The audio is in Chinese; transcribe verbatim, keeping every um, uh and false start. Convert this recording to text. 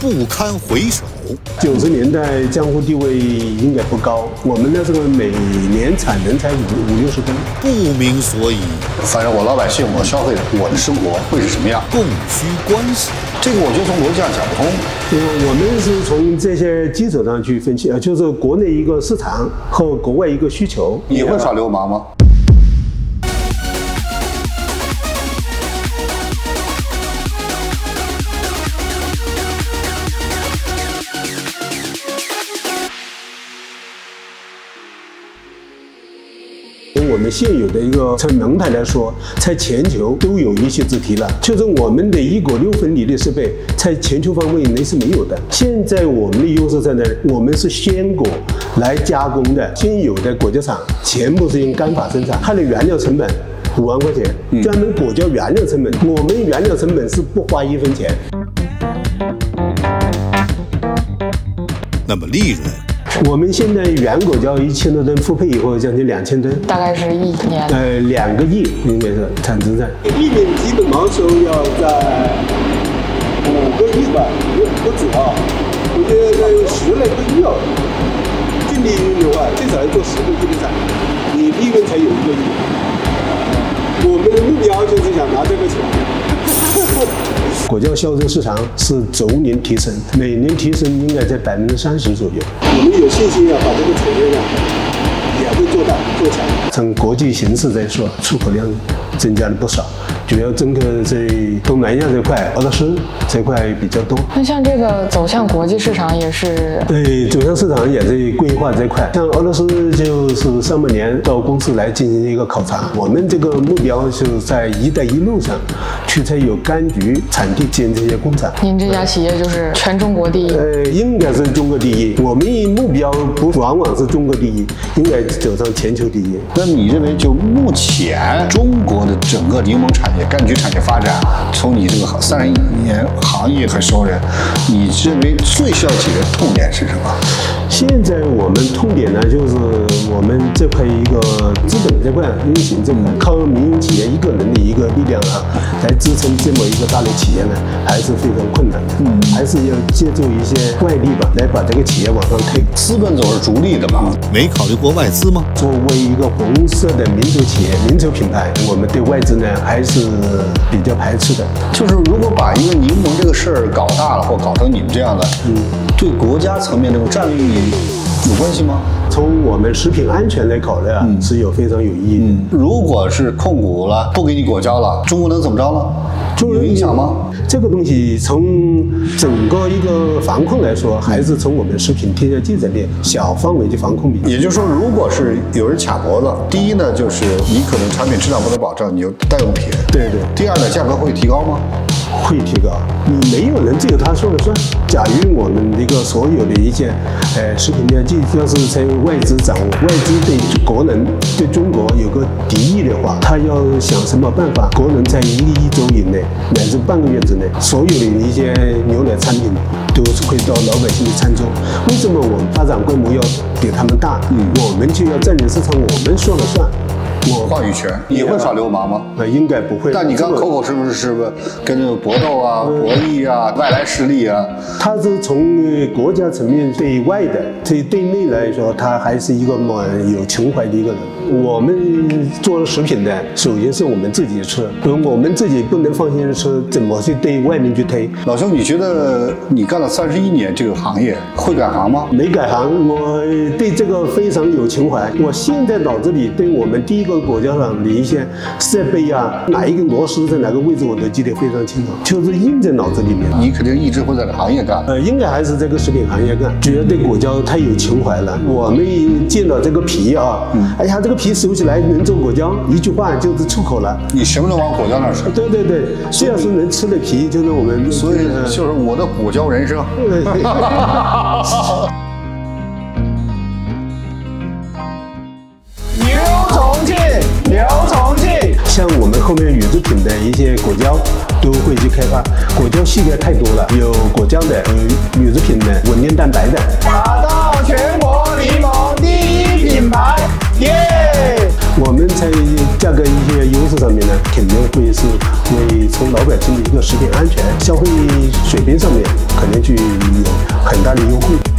不堪回首。 九十年代江湖地位应该不高，我们那时候每年产能才五五六十吨， 不明所以。 反正我老百姓，我消费者，我的生活会是什么样？ 供需关系， 这个我觉得从逻辑上讲不通。 我们是从这些基础上去分析，呃，就是国内一个市场和国外一个需求。 你会耍流氓吗？ 我们现有的一个从能态来说，在全球都有一席之地了。就是我们的一国六分离的设备，在全球范围内是没有的。现在我们的优势在哪里？我们是鲜果来加工的，现有的果胶厂全部是用干法生产，它的原料成本五万块钱，专门果胶原料成本，我们原料成本是不花一分钱。 那么利润？ 我们现在原果胶一千多吨复配以后，将近两千吨， 大概是一年， 呃，两个亿应该是产值在。一年基本毛收要在五个亿吧，不止啊，我觉得在十来个亿哦。净利润的话，最少要做十个亿的产，你利润才有一个亿。我们的目标就是想拿这个钱。果胶销售市场是逐年提升，每年提升应该在百分之三十左右。我们有信心要把这个产业呢也会做大做强。从国际形势来说，出口量增加了不少，主要针对在东南亚这块、俄罗斯这块比较多。 那像这个走向国际市场也是对，走向市场也在规划这块。像俄罗斯就是上半年到公司来进行一个考察，我们这个目标是在“一带一路”上去才有柑橘产地建这些工厂。 您这家企业就是全中国第一？ 呃，应该是中国第一。我们目标不往往是中国第一，应该走上全球第一。 那你认为就目前中国的整个柠檬产业、柑橘产业发展，从你这个三十一年行业很熟人，你认为最需要解决痛点是什么？ 现在我们痛点呢，就是我们这块一个资本这块运行这块，靠民营企业一个人的一个力量啊，来支撑这么一个大的企业呢，还是非常困难的。嗯，还是要借助一些外力吧，来把这个企业往上推。 资本总是逐利的嘛， 没考虑过外资吗？ 作为一个红色的民族企业、民族品牌，我们对外资呢还是比较排斥的。 就是如果把一个柠檬这个事儿搞大了，或搞成你们这样的，嗯，对国家层面这种战略意义有关系吗？ 从我们食品安全来考虑啊，嗯、是有非常有意义的。 嗯，如果是控股了，不给你果胶了，中国能怎么着呢？有影响吗？ 这个东西从整个一个防控来说，还是从我们食品添加剂这边小范围的防控比较。 也就是说，如果是有人卡脖子，第一呢，就是你可能产品质量不能保证，你就代用品。 对对。 第二呢，价格会提高吗？ 会提高，你没有人只有他说了算。假如我们一个所有的一些呃食品添加剂要是在外资掌握，外资对国人对中国有个敌意的话，他要想什么办法？国人在一个一周以内乃至半个月之内，所有的一些牛奶产品都是会到老百姓的餐桌。为什么我们发展规模要比他们大？嗯，我们就要占领市场，我们说了算。 我话语权，你会耍流氓吗？ 呃，应该不会。 但你刚口口是不是是不是跟这个搏斗啊、博弈啊、外来势力啊？ 它是从国家层面对外的，对对内来说，他还是一个蛮有情怀的一个人。我们做食品的，首先是我们自己吃，我们自己不能放心吃，怎么去对外面去推？ 老兄，你觉得你干了三十一年这个行业，会改行吗？ 没改行，我对这个非常有情怀。我现在脑子里对我们第一个果胶厂的一些设备啊，哪一个螺丝在哪个位置，我都记得非常清楚，就是印在脑子里面。 你肯定一直会在这行业干， 呃，应该还是这个食品行业干，主要对果胶太有情怀了。我们见到这个皮啊，嗯、哎呀，这个皮收起来能做果胶，一句话就是出口了。 你什么都往果胶那儿吃。 对对对，虽然是能吃的皮，就是我们， 所以就是我的果胶人生。 牛重庆，牛重庆。像我们后面乳制品的一些果胶都会去开发，果胶系列太多了，有果酱的，有乳制品的，稳定蛋白的，打造全国柠檬第一品牌，耶！ 我们在价格一些优势上面呢，肯定会是为从老百姓的一个食品安全、消费水平上面，肯定去有很大的优惠。